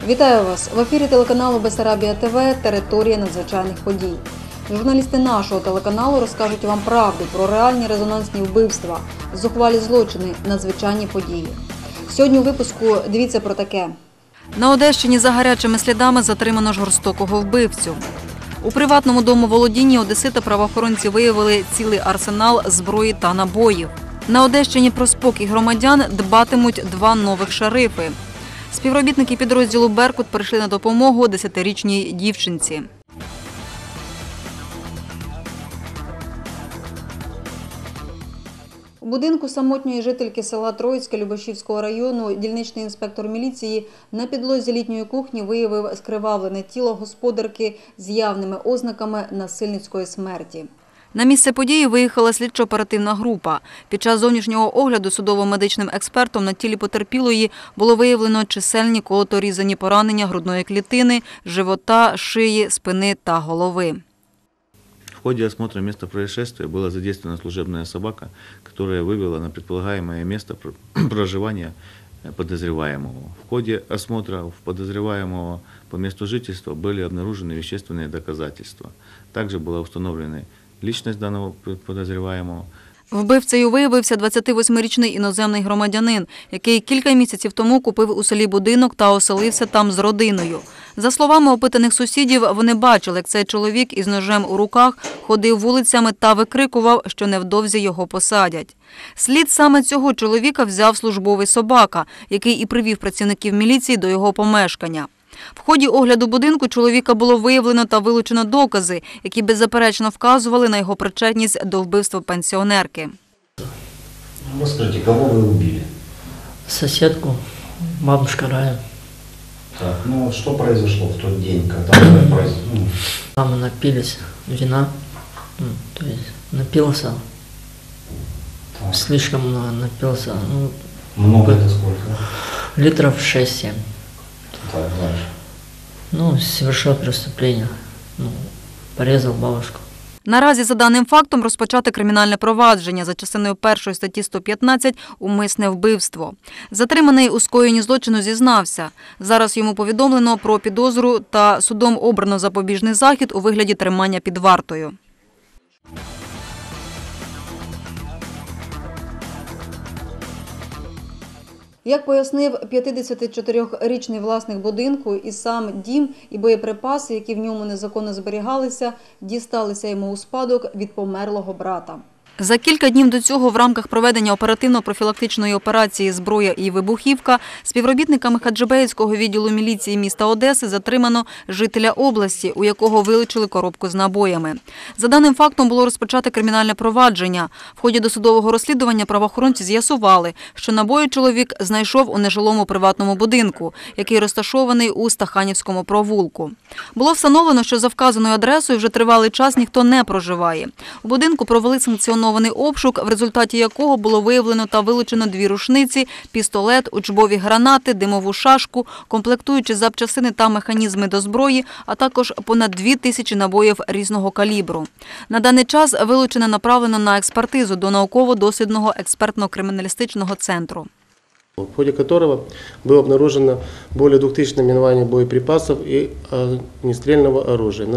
Вітаю вас! В ефірі телеканалу Бессарабія ТВ «Територія надзвичайних подій». Журналісти нашого телеканалу розкажуть вам правду про реальні резонансні вбивства, зухвалі злочини, надзвичайні події. Сьогодні у випуску дивіться про таке. На Одещині за гарячими слідами затримано жорстокого вбивцю. У приватному домоволодінні одесита правоохоронці виявили цілий арсенал зброї та набоїв. На Одещині про спокій громадян дбатимуть два нових шерифи. Співробітники підрозділу «Беркут» прийшли на допомогу 10-річній дівчинці. У будинку самотньої жительки села Троїцьке Любашівського району дільничний інспектор міліції на підлозі літньої кухні виявив скривавлене тіло господарки з явними ознаками насильницької смерті. На місце події виїхала слідчо-оперативна група. Під час зовнішнього огляду судово-медичним експертом на тілі потерпілої було виявлено чисельні колото-різані поранення грудної клітини, живота, шиї, спини та голови. В ходе осмотра места происшествия была задействована служебная собака, которая вывела на предполагаемое место проживания подозреваемого. В ходе осмотра подозреваемого по месту жительства были обнаружены вещественные доказательства. Также была установлена личность данного подозреваемого. Вбивцею виявився 28-річний іноземний громадянин, який кілька місяців тому купив у селі будинок та оселився там з родиною. За словами опитаних сусідів, вони бачили, як цей чоловік із ножем у руках ходив вулицями та викрикував, що невдовзі його посадять. Слід саме цього чоловіка взяв службовий собака, який і привів працівників міліції до його помешкання. В ході огляду будинку чоловіка було виявлено та вилучено докази, які беззаперечно вказували на його причетність до вбивства пенсіонерки. Розкажіть, кого ви вбили? Соседку, бабушка Рая. Так, ну что произошло в тот день, когда произошло? Мама напились вина, то есть напился, Так. слишком много напился, Много это сколько? литров 6-7. Так, дальше. Совершил преступление, порезал бабушку. Наразі за даним фактом розпочати кримінальне провадження за частиною 1 статті 115 «Умисне вбивство». Затриманий у скоєнні злочину зізнався. Зараз йому повідомлено про підозру та судом обрано запобіжний захід у вигляді тримання під вартою. Як пояснив 54-річний власник будинку, і сам дім, і боєприпаси, які в ньому незаконно зберігалися, дісталися йому у спадок від померлого брата. За кілька днів до цього в рамках проведення оперативно-профілактичної операції «Зброя і вибухівка» співробітниками Хаджибеївського відділу міліції міста Одеси затримано жителя області, у якого вилучили коробку з набоями. За даним фактом було розпочати кримінальне провадження. В ході досудового розслідування правоохоронці з'ясували, що набої чоловік знайшов у нежилому приватному будинку, який розташований у Стаханівському провулку. Було встановлено, що за вказаною адресою вже тривалий час ніхто не проживає. У будинку провели санкціонований обшук, в результаті якого було виявлено та вилучено 2 рушниці, пістолет, учбові гранати, димову шашку, комплектуючі запчасини та механізми до зброї, а також понад 2000 набоїв різного калібру. На даний час вилучене направлено на експертизу до науково-дослідного експертно-криміналістичного центру. В ходе которого было обнаружено более 2000 наименований боеприпасов и огнестрельного оружия.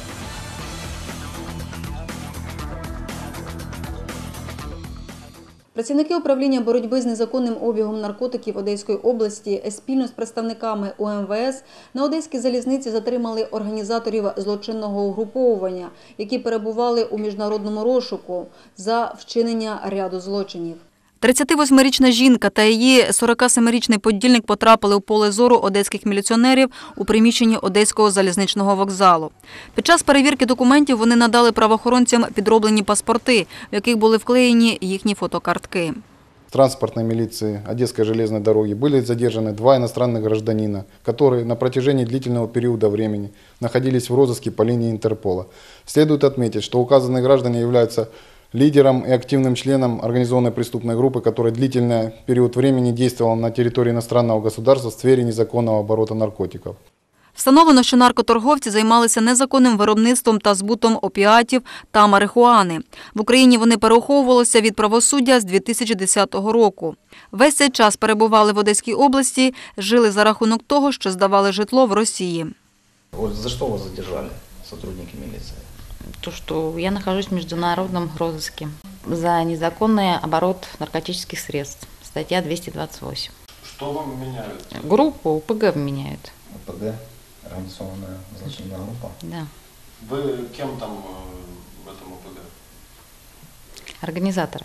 Працівники управління боротьби з незаконним обігом наркотиків Одеської області спільно з представниками УМВС на Одеській залізниці затримали організаторів злочинного угруповування, які перебували у міжнародному розшуку за вчинення ряду злочинів. 38-річна жінка та її 47-річний подільник потрапили у поле зору одеських міліціонерів у приміщенні Одеського залізничного вокзалу. Під час перевірки документів вони надали правоохоронцям підроблені паспорти, в яких були вклеєні їхні фотокартки. В транспортной милиции Одесской железной дороги были задержаны 2 иностранных гражданина, которые на протяжении длительного периода времени находились в розыске по линии Интерпола. Следует отметить, что указанные граждане являются лидером и активным членом организованной преступной группы, которая длительный период времени действовала на территории иностранного государства в сфере незаконного оборота наркотиков. Встановлено, що наркоторговці займалися незаконним виробництвом та збутом опіатів та марихуани. В Україні вони переховувалися від правосуддя з 2010 року. Весь цей час перебували в Одеській області, жили за рахунок того, що здавали житло в Росії. Вот за что вас задержали сотрудники милиции? То, что я нахожусь в международном розыске за незаконный оборот наркотических средств. Статья 228. Что вам меняют? Группу УПГ меняют. ОПГ, организованная злочинная группа. Да. Вы кем там в этом ОПГ? Организатора.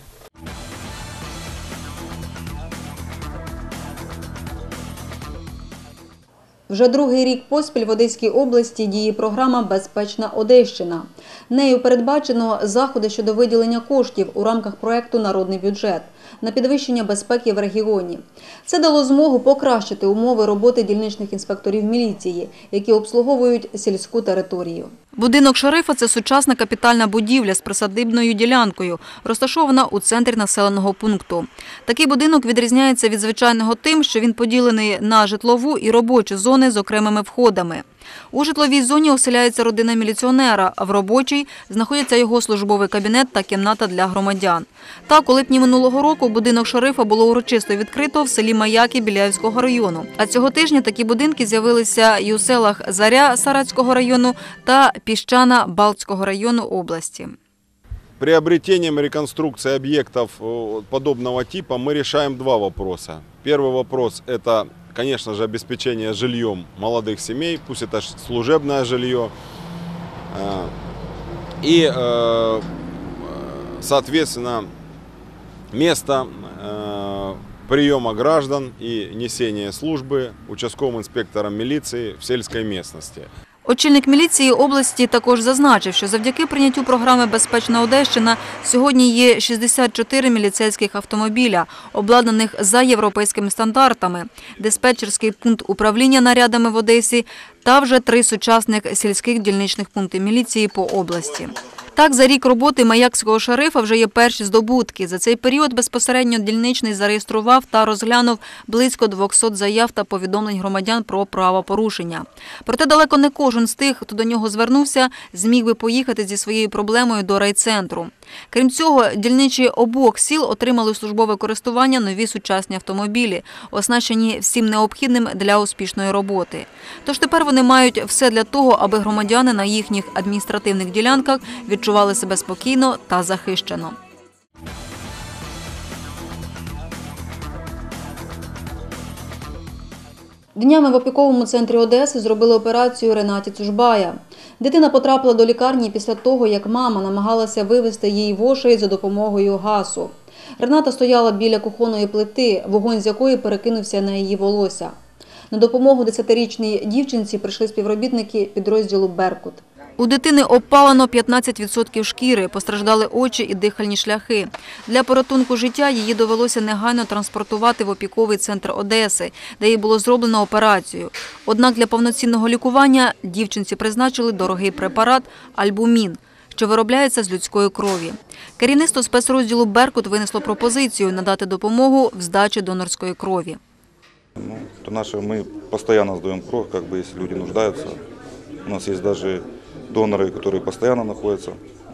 Вже другий рік поспіль в Одеській області діє програма «Безпечна Одещина». Нею передбачено заходи щодо виділення коштів у рамках проєкту «Народний бюджет» на підвищення безпеки в регіоні. Це дало змогу покращити умови роботи дільничних інспекторів міліції, які обслуговують сільську територію. Будинок шерифа – це сучасна капітальна будівля з присадибною ділянкою, розташована у центрі населеного пункту. Такий будинок відрізняється від звичайного тим, що він поділений на житлову і робочу зони з окремими входами. У житловій зоні оселяється родина міліціонера, а в робочій знаходяться його службовий кабінет та кімната для громадян. Так, у липні минулого року будинок шерифа було урочисто відкрито в селі Маяки Біляївського району. А цього тижня такі будинки з'явилися і у селах Заря Саратського району та Піщана Балтського району області. Приобретением и реконструкцией объектов подобного типа мы решаем два вопроса. Первый вопрос – это, конечно же, обеспечение жильем молодых семей, пусть это служебное жилье. И, соответственно, место приема граждан и несения службы участковым инспектором милиции в сельской местности. Очільник міліції області також зазначив, що завдяки прийняттю програми «Безпечна Одещина» сьогодні є 64 міліцейських автомобіля, обладнаних за європейськими стандартами, диспетчерський пункт управління нарядами в Одесі та вже 3 сучасних сільських дільничних пункти міліції по області. Так, за рік роботи маякського шерифа вже є перші здобутки. За цей період безпосередньо дільничний зареєстрував та розглянув близько 200 заяв та повідомлень громадян про правопорушення. Проте далеко не кожен з тих, хто до нього звернувся, зміг би поїхати зі своєю проблемою до райцентру. Крім цього, дільничі обох сіл отримали у службове користування нові сучасні автомобілі, оснащені всім необхідним для успішної роботи. Тож тепер вони мають все для того, аби громадяни на їхніх адміністративних ділянках відчували себе спокійно та захищено. Днями в опіковому центрі Одеси зробили операцію Ренаті Цужбая. Дитина потрапила до лікарні після того, як мама намагалася вивести її вошей за допомогою газу. Рената стояла біля кухонної плити, вогонь з якої перекинувся на її волосся. На допомогу 10-річній дівчинці прийшли співробітники підрозділу «Беркут». У дитини обпалено 15% шкіри, постраждали очі і дихальні шляхи. Для порятунку життя її довелося негайно транспортувати в опіковий центр Одеси, де їй було зроблено операцію. Однак для повноцінного лікування дівчинці призначили дорогий препарат «Альбумін», що виробляється з людської крові. Керівництво спецрозділу «Беркут» винесло пропозицію надати допомогу в здачі донорської крові. Мы постоянно сдаем кровь, если люди нуждаются. У нас есть даже доноры, которые постоянно находятся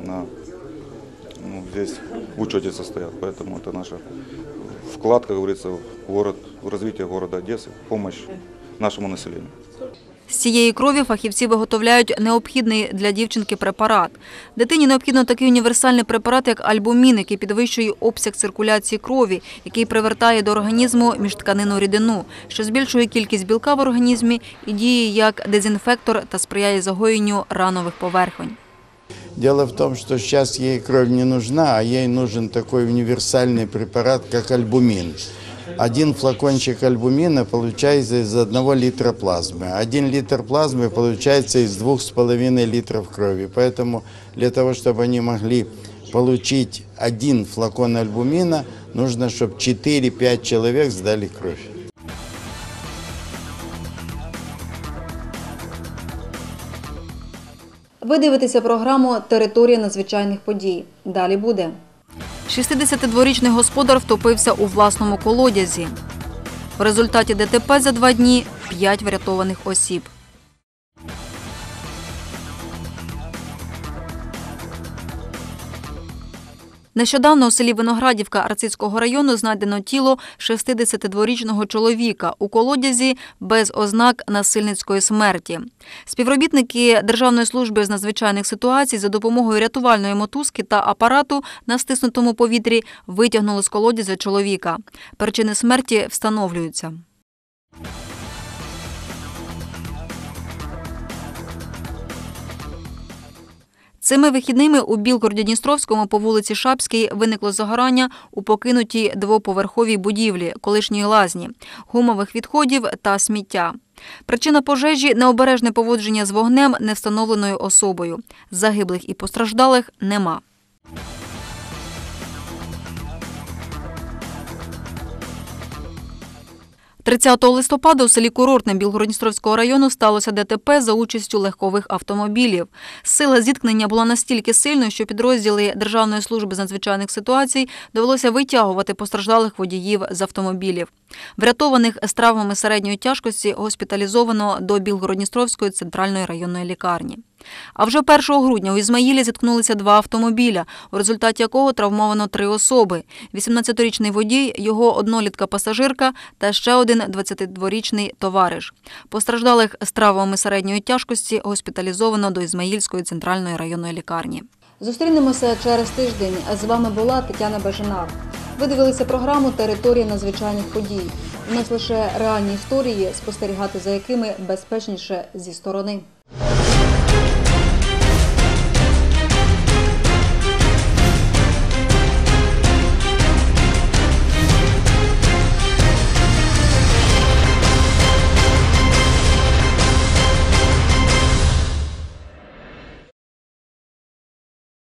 здесь в учете состоят. Поэтому это наш вклад, как говорится, в развитие города Одессы, помощь нашему населению. З цієї крові фахівці виготовляють необхідний для дівчинки препарат. Дитині необхідно такий універсальний препарат, як альбумін, який підвищує обсяг циркуляції крові, який привертає до організму міжтканинну рідину, що збільшує кількість білка в організмі і діє як дезінфектор та сприяє загоєнню ранових поверхонь. Дело в том, что сейчас ей кровь не нужна, а ей нужен такой универсальный препарат, как альбумин. 1 флакончик альбумина получается из 1 литра плазмы. 1 литр плазмы получается из 2,5 литров крови. Поэтому для того, чтобы они могли получить 1 флакон альбумина, нужно, чтобы 4-5 человек сдали кровь. Ви дивитеся програму «Територія надзвичайних подій». Далі буде. 62-річний господар втопився у власному колодязі. В результаті ДТП за 2 дні 5 врятованих осіб. Нещодавно у селі Виноградівка Арцизького району знайдено тіло 62-річного чоловіка у колодязі без ознак насильницької смерті. Співробітники Державної служби з надзвичайних ситуацій за допомогою рятувальної мотузки та апарату на стиснутому повітрі витягнули з колодязя чоловіка. Причини смерті встановлюються. Цими вихідними у Білгороді-Дністровському по вулиці Шапській виникло загорання у покинутій двоповерховій будівлі, колишньої лазні, гумових відходів та сміття. Причина пожежі – необережне поводження з вогнем невстановленою особою. Загиблих і постраждалих нема. 30 листопада у селі Курортне Білгород-Дністровського району сталося ДТП за участю легкових автомобілів. Сила зіткнення була настільки сильною, що підрозділи Державної служби з надзвичайних ситуацій довелося витягувати постраждалих водіїв з автомобілів. Врятованих з травмами середньої тяжкості госпіталізовано до Білгород-Дністровської центральної районної лікарні. А вже 1 грудня у Ізмаїлі зіткнулися два автомобіля, у результаті якого травмовано 3 особи – 18-річний водій, його однолітка-пасажирка та ще один 22-річний товариш. Постраждалих з травмами середньої тяжкості госпіталізовано до Ізмаїльської центральної районної лікарні. Зустрінемося через тиждень. З вами була Тетяна Бажанар. Ви дивилися програму «Територія надзвичайних подій». У нас лише реальні історії, спостерігати за якими безпечніше зі сторони.